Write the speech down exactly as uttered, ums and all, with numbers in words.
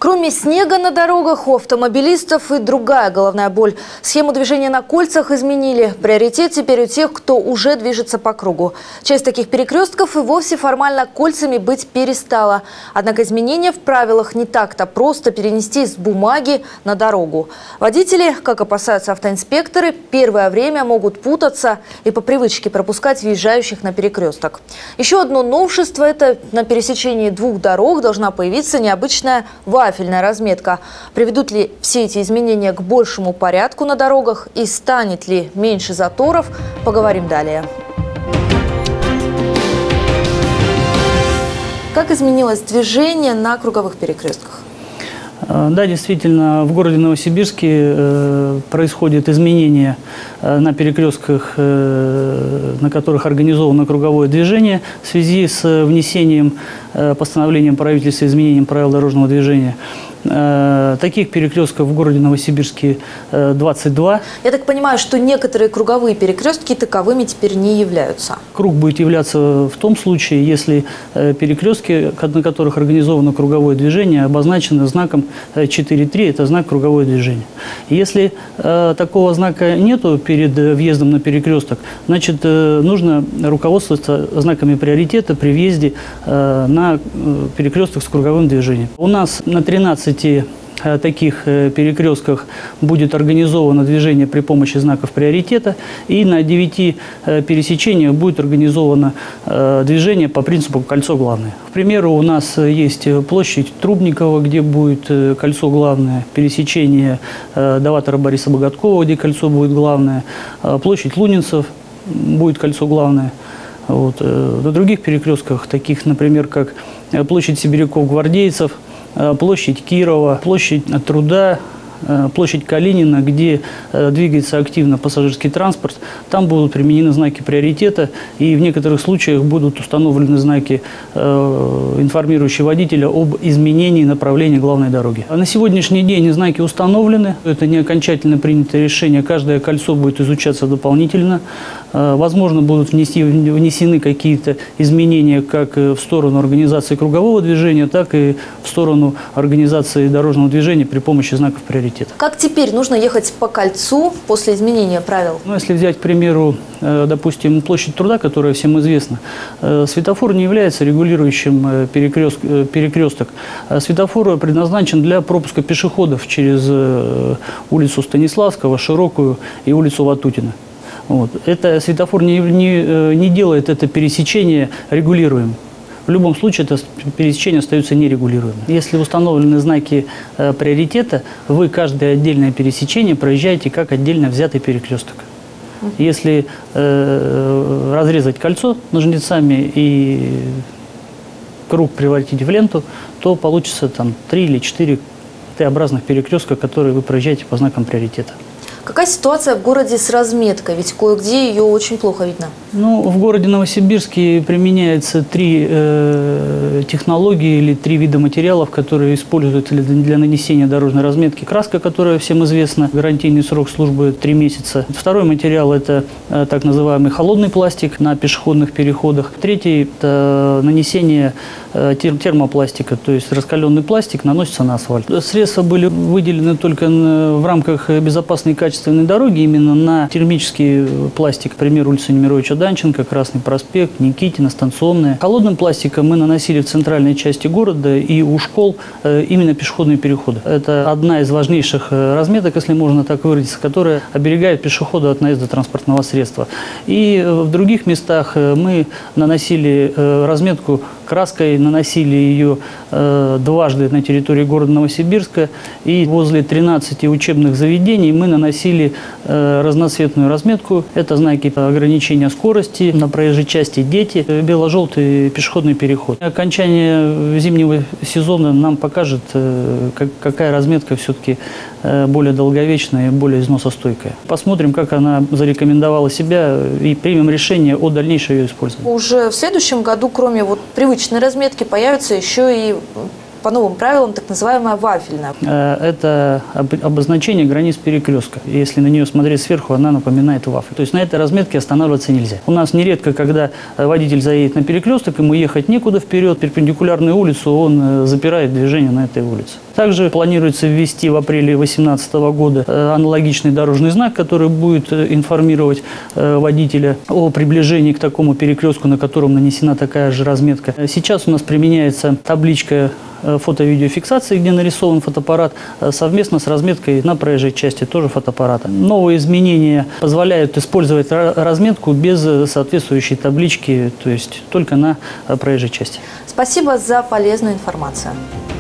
Кроме снега на дорогах, у автомобилистов и другая головная боль. Схему движения на кольцах изменили. Приоритет теперь у тех, кто уже движется по кругу. Часть таких перекрестков и вовсе формально кольцами быть перестала. Однако изменения в правилах не так-то просто перенести с бумаги на дорогу. Водители, как опасаются автоинспекторы, первое время могут путаться и по привычке пропускать въезжающих на перекресток. Еще одно новшество – это на пересечении двух дорог должна появиться необычная вафельная разметка. Приведут ли все эти изменения к большему порядку на дорогах и станет ли меньше заторов, поговорим далее. Как изменилось движение на круговых перекрестках? Да, действительно, в городе Новосибирске э, происходит изменение э, на перекрестках, э, на которых организовано круговое движение в связи с внесением э, постановлением правительства изменением правил дорожного движения. Э, таких перекрестков в городе Новосибирске э, двадцать два. Я так понимаю, что некоторые круговые перекрестки таковыми теперь не являются. Круг будет являться в том случае, если э, перекрестки, на которых организовано круговое движение, обозначены знаком четыре три, это знак круговое движение. Если э, такого знака нету перед въездом на перекресток, значит э, нужно руководствоваться знаками приоритета при въезде э, на э, перекресток с круговым движением. У нас на тринадцати таких перекрестках будет организовано движение при помощи знаков приоритета, и на девяти пересечениях будет организовано движение по принципу кольцо главное. К примеру, у нас есть площадь Трубникова, где будет кольцо главное, пересечение Даватора Бориса Богаткова, где кольцо будет главное, площадь Лунинцев будет кольцо главное. Вот. На других перекрестках, таких, например, как площадь Сибиряков-Гвардейцев, площадь Кирова, площадь Труда, площадь Калинина, где двигается активно пассажирский транспорт, там будут применены знаки приоритета, и в некоторых случаях будут установлены знаки, информирующие водителя об изменении направления главной дороги. А на сегодняшний день знаки установлены, это не окончательно принятое решение, каждое кольцо будет изучаться дополнительно. Возможно, будут внести, внесены какие-то изменения как в сторону организации кругового движения, так и в сторону организации дорожного движения при помощи знаков приоритета. Как теперь нужно ехать по кольцу после изменения правил? Ну, если взять, к примеру, допустим, площадь Труда, которая всем известна, светофор не является регулирующим перекрест, перекресток. Светофор предназначен для пропуска пешеходов через улицу Станиславского, Широкую и улицу Ватутина. Вот. Это светофор не, не, не делает это пересечение регулируемым. В любом случае, это пересечение остается нерегулируемым. Если установлены знаки э, приоритета, вы каждое отдельное пересечение проезжаете как отдельно взятый перекресток. Если э, разрезать кольцо ножницами и круг превратить в ленту, то получится там три или четыре Т-образных перекрестка, которые вы проезжаете по знакам приоритета. Какая ситуация в городе с разметкой? Ведь кое-где ее очень плохо видно. Ну, в городе Новосибирске применяется три э, технологии или три вида материалов, которые используются для, для нанесения дорожной разметки. Краска, которая всем известна, гарантийный срок службы три месяца. Второй материал – это э, так называемый холодный пластик на пешеходных переходах. Третий – это нанесение э, тер, термопластика, то есть раскаленный пластик наносится на асфальт. Средства были выделены только в рамках безопасной качественной качественной дороги именно на термический пластик. Например, улица Немировича Данченко, Красный проспект, Никитина, Станционная. Холодным пластиком мы наносили в центральной части города и у школ именно пешеходные переходы. Это одна из важнейших разметок, если можно так выразиться, которая оберегает пешехода от наезда транспортного средства. И в других местах мы наносили разметку краской, наносили ее дважды на территории города Новосибирска. И возле тринадцати учебных заведений мы наносили э, разноцветную разметку. Это знаки ограничения скорости, на проезжей части дети, бело-желтый пешеходный переход. Окончание зимнего сезона нам покажет, э, как, какая разметка все-таки э, более долговечная и более износостойкая. Посмотрим, как она зарекомендовала себя, и примем решение о дальнейшем ее использовании. Уже в следующем году, кроме вот привычной разметки, появится еще и по новым правилам так называемая вафельная. Это обозначение границ перекрестка. Если на нее смотреть сверху, она напоминает вафлю. То есть на этой разметке останавливаться нельзя. У нас нередко, когда водитель заедет на перекресток, ему ехать некуда вперед, перпендикулярную улицу, он запирает движение на этой улице. Также планируется ввести в апреле две тысячи восемнадцатого года аналогичный дорожный знак, который будет информировать водителя о приближении к такому перекрестку, на котором нанесена такая же разметка. Сейчас у нас применяется табличка фото-видеофиксации, где нарисован фотоаппарат, совместно с разметкой на проезжей части тоже фотоаппарата. Новые изменения позволяют использовать разметку без соответствующей таблички, то есть только на проезжей части. Спасибо за полезную информацию.